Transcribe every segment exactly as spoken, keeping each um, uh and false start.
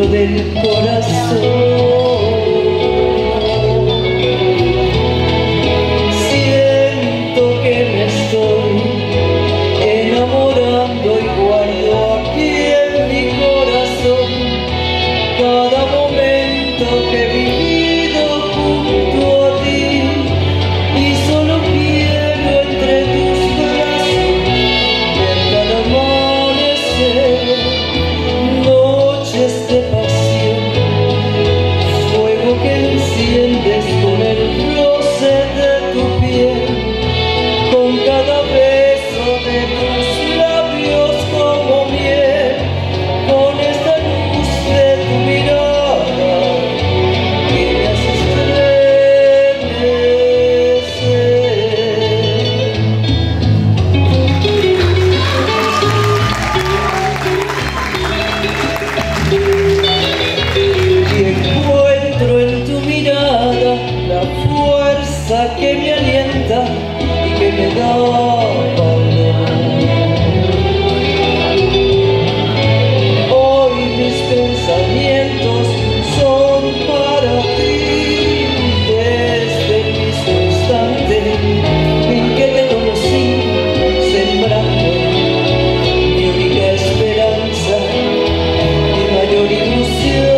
del corazón. Siento que me estoy enamorando y guardo aquí en mi corazón cada momento que he vivido junto a ti, y solo quiero entre tus brazos ver cada amanecer, noches de pasión, fuego que enciendes con el roce de tu piel, con cada beso de tus labios como miel, con esta luz de tu mirada que me hace estremecer. Y encuentro en tu mirada la fuerza que me alienta y que me da valor. Hoy mis pensamientos son para ti, desde el mismo instante en que te conocí, sembrando mi única esperanza, mi mayor ilusión.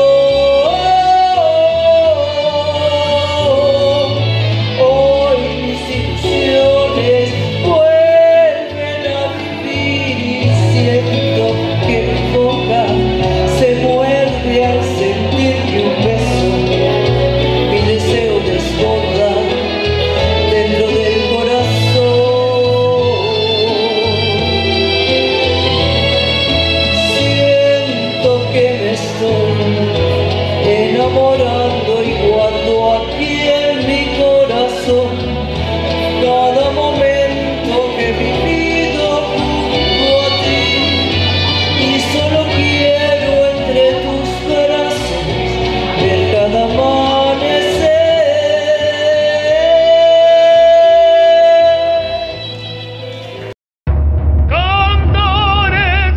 Hoy mis ilusiones vuelven a vivir y siento que mi boca se muerde al sentir que un beso mi deseo desborda dentro del corazón. Siento que me estoy enamorando y guardo aquí en mi corazón cada momento que he vivido junto a ti, y solo quiero entre tus brazos ver cada amanecer. Cantar es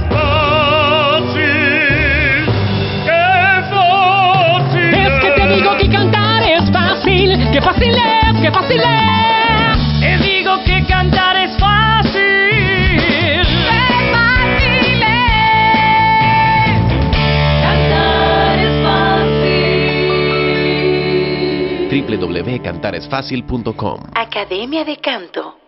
fácil, qué fácil. Es que te digo que cantar es fácil, que fácil es, que fácil es. Te digo que cantar es fácil. ¡Qué fácil es! Cantar es fácil. w w w punto cantar es fácil punto com Academia de Canto.